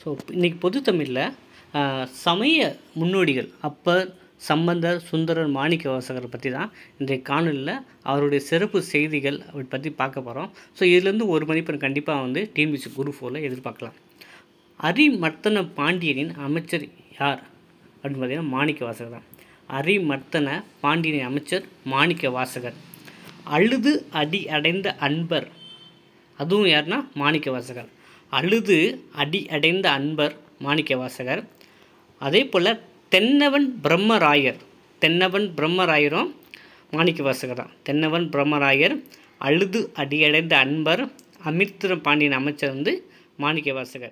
So இன்றைக்கி பொது தமிழில் சமய முன்னோடிகள் அப்பர், சம்பந்தர், சுந்தரர், மாணிக்கவாசகரை பற்றி தான் இன்றைய காணொலியில் அவருடைய சிறப்பு செய்திகள் அப்படி பற்றி பார்க்க போகிறோம். ஸோ இதுலேருந்து ஒரு மதிப்பெண் கண்டிப்பாக டிஎன்பிஎஸ்சி குரூப் 4ல் எதிர்பார்க்கலாம். அரிமர்த்தன பாண்டியனின் அமைச்சர் யார் அப்படின்னு பார்த்தீங்கன்னா மாணிக்கவாசகர் தான். அரிமர்த்தன பாண்டியனின் அமைச்சர் மாணிக்கவாசகர். அழுது அடி அடைந்த அன்பர், அதுவும் யாருன்னா மாணிக்கவாசகர். அழுது அடி அடைந்த அன்பர் மாணிக்கவாசகர். அதே போல் தென்னவன் பிரம்மராயர், தென்னவன் பிரம்மராயரும் மாணிக்கவாசகர் தான். தென்னவன் பிரம்மராயர், அழுது அடியடைந்த அன்பர், அமிர்தன பாண்டியன் அமைச்சர் மாணிக்கவாசகர்.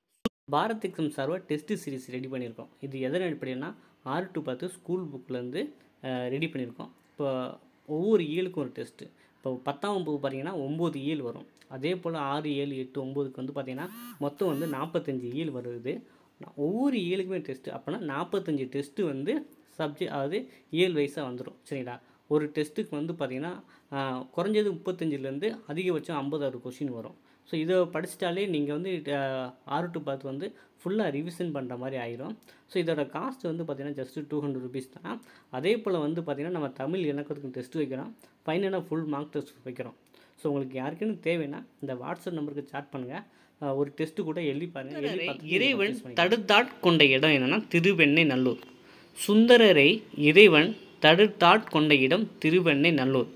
பாரத் எக்ஸாம் சார்பாக டெஸ்ட் சீரிஸ் ரெடி பண்ணியிருக்கோம். இது எதன் அடிப்படையில்னா 6 to 10 ஸ்கூல் புக்கிலேருந்து ரெடி பண்ணியிருக்கோம். இப்போ ஒவ்வொரு இயலுக்கும் ஒரு டெஸ்ட்டு. இப்போ 10ஆம் வகுப்பு பார்த்தீங்கன்னா 9 இயல் வரும். அதே போல் 6, 7, 8, 9க்கு பார்த்தீங்கன்னா மொத்தம் 45 இயல் வருது. ஒவ்வொரு இயலுக்குமே டெஸ்ட்டு. அப்போனா 45 டெஸ்ட்டு சப்ஜெக்ட், அதாவது இயல் வைஸாக வந்துடும். சரிங்களா? ஒரு டெஸ்ட்டுக்கு பார்த்தீங்கன்னா குறைஞ்சது 35லேருந்து அதிகபட்சம் 56 கொஷின் வரும். ஸோ இதை படிச்சிட்டாலே நீங்கள் 6 to 10 ஃபுல்லாக ரிவிஷன் பண்ணுற மாதிரி ஆயிரும். ஸோ இதோட காஸ்ட் பார்த்தீங்கன்னா ஜஸ்ட்டு 200 rupees தான். அதே போல் பார்த்தீங்கன்னா நம்ம தமிழ் இலக்கணத்துக்கு டெஸ்ட் வைக்கிறோம், ஃபைனலாக ஃபுல் மார்க் டெஸ்ட் வைக்கிறோம். ஸோ உங்களுக்கு யாருக்குன்னு தேவைன்னா இந்த வாட்ஸ்அப் நம்பருக்கு சாட் பண்ணுங்கள். ஒரு டெஸ்ட்டு கூட எழுதி பாருங்கள். இறைவன் தடுத்தாட்கொண்ட இடம் என்னென்னா திருவெண்ணை நல்லூர். சுந்தரரை இறைவன் தடுத்தாட்கொண்ட இடம் திருவெண்ணை நல்லூர்.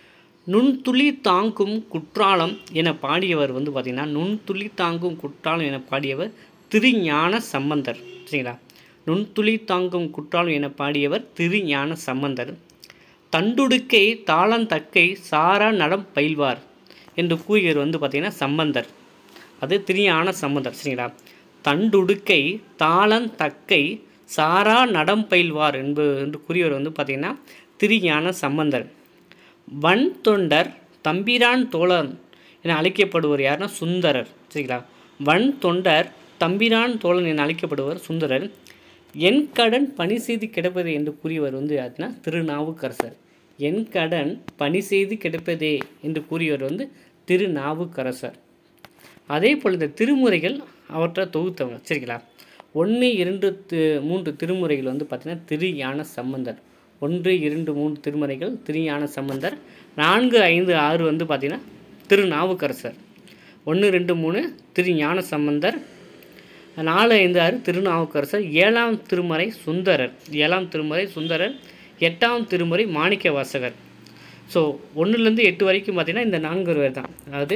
நுண்துளி தாங்கும் குற்றாலம் என பாடியவர் பார்த்திங்கன்னா நுண்துளி தாங்கும் குற்றாலம் என பாடியவர் திருஞான சம்பந்தர். சரிங்களா? நுண்துளி தாங்கும் குற்றாலம் என பாடியவர் திருஞான சம்பந்தர். தண்டுடுக்கை தாளந்தக்கை சாரா நடம் பயில்வார் என்று கூறியவர் பார்த்திங்கன்னா சம்பந்தர். அது திருஞான சம்பந்தர். சரிங்களா? தண்டுடுக்கை தாளந்தக்கை சாரா நடம் பயில்வார் என்று கூறியவர் பார்த்திங்கன்னா திருஞான சம்பந்தர். வன் தொண்டர் தம்பிரான் தோழன் என அழைக்கப்படுவர் யாருன்னா சுந்தரர். சரிங்களா? வன் தொண்டர் தம்பிரான் தோழன் என அழைக்கப்படுவர் சுந்தரர். என் கடன் பணி செய்து கிடப்பதே என்று கூறியவர் யாருன்னா திருநாவுக்கரசர். என் கடன் பணி செய்து கிடப்பதே என்று கூறியவர் திருநாவுக்கரசர். அதே போல் இந்த திருமுறைகள் அவற்றை தொகுத்தவங்க. சரிங்களா? 1, 2, 3 திருமுறைகள் பார்த்திங்கன்னா திருஞான சம்பந்தர். 1, 2, 3 திருமுறைகள் திருஞான சம்பந்தர். 4, 5, 6 பார்த்திங்கன்னா திருநாவுக்கரசர். 1, 2, 3 திருஞான சம்பந்தர். 4, 5, 6 திருநாவுக்கரசர். 7ஆம் திருமுறை சுந்தரர். 7ஆம் திருமுறை சுந்தரர். 8ஆம் திருமுறை மாணிக்கவாசகர். ஸோ 1லேருந்து 8 வரைக்கும் பார்த்திங்கன்னா இந்த 4 பேர் தான். அதாவது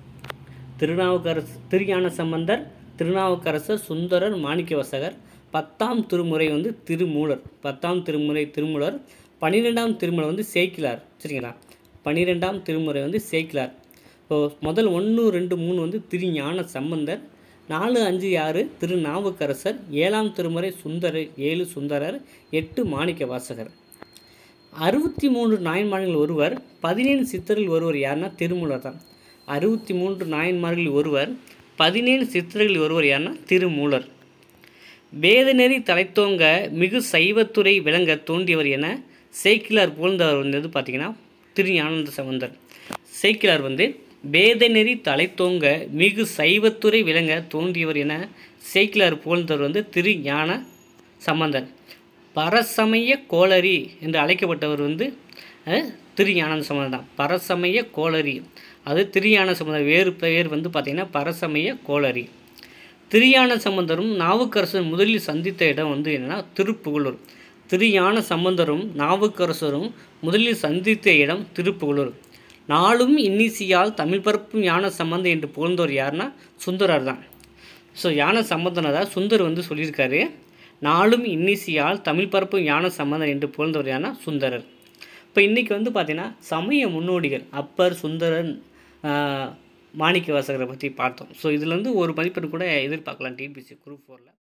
திருஞான சம்பந்தர், திருநாவுக்கரசர், சுந்தரர், மாணிக்கவாசகர். 10ஆம் திருமுறை திருமூலர். 10ஆம் திருமுறை திருமூலர். 12ஆம் திருமுறை சேக்கிலார். சரிங்களா? 12ஆம் திருமுறை சேக்கிலார். ஸோ முதல் 1, 2, 3 திருஞான சம்பந்தர். 4, 5, 6 திருநாவுக்கரசர். 7ஆம் திருமுறை சுந்தரர். 7 சுந்தரர். 8 மாணிக்கவாசகர். 63 நாயன்மார்கள் ஒருவர், 17 சித்தர்கள் ஒருவர் யாருன்னா திருமூலர் தான். 63 நாயன்மார்களில் ஒருவர், 17 சித்தர்கள் ஒருவர் யாருன்னா திருமூலர். வேதநெறி தலைத்தோங்க மிகு சைவத்துறை விளங்க தோன்றியவர் என சேக்கிலார் புகழ்ந்தவர் பார்த்திங்கன்னா திருஞான சம்பந்தர். சேக்கிலார் வேதநெறி தலைத்தோங்க மிகு சைவத்துறை விளங்க தோன்றியவர் என சேக்கிலார் புகழ்ந்தவர் திருஞான சம்பந்தர். பரசமய கோளரி என்று அழைக்கப்பட்டவர் திருஞான சம்பந்தர் தான். பரசமய கோளரி, அது திருஞான சம்பந்தர். வேறு பெயர் பார்த்திங்கன்னா பரசமய கோளரி. திருஞான சம்பந்தரும் நாவுக்கரசரும் முதலில் சந்தித்த இடம் என்னென்னா திருப்புகலூர். திருஞான சம்பந்தரும் நாவுக்கரசரும் முதலில் சந்தித்த இடம் திருப்புகலூர். நாளும் இன்னிசையால் தமிழ் பரப்பும் ஞான சம்பந்தம் என்று புகழ்ந்தவர் யாருன்னா சுந்தரர் தான். ஸோ ஞான சம்பந்தனை தான் சுந்தர் சொல்லியிருக்காரு. நாளும் இன்னிசையால் தமிழ் பரப்பும் ஞான சம்பந்தம் என்று புகழ்ந்தவர் யாருன்னா சுந்தரர். இப்போ இன்றைக்கி பார்த்திங்கன்னா சமய முன்னோடிகள் அப்பர், சுந்தரன், மாணிக்கவாசகரை பற்றி பார்த்தோம். ஸோ இதில் ஒரு மதிப்பெண் கூட எதிர்பார்க்கலாம் டிஎன்பிஎஸ்சி குரூப் 4ல்.